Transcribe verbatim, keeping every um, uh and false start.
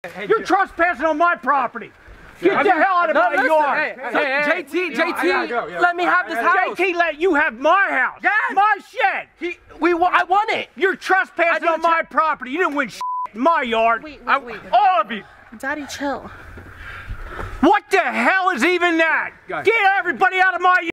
Hey, You're trespassing on my property. Get the hell out of no, my listen, yard. Hey, hey, hey, J T, J T, go, yeah. let me have this house. J T let you have my house. Yes. My shed. He, we, wa- I want it. You're trespassing on my property. You didn't win shit in my yard. Wait, wait, I- wait. All of you. Daddy, chill. What the hell is even that? Guys. Get everybody out of my yard.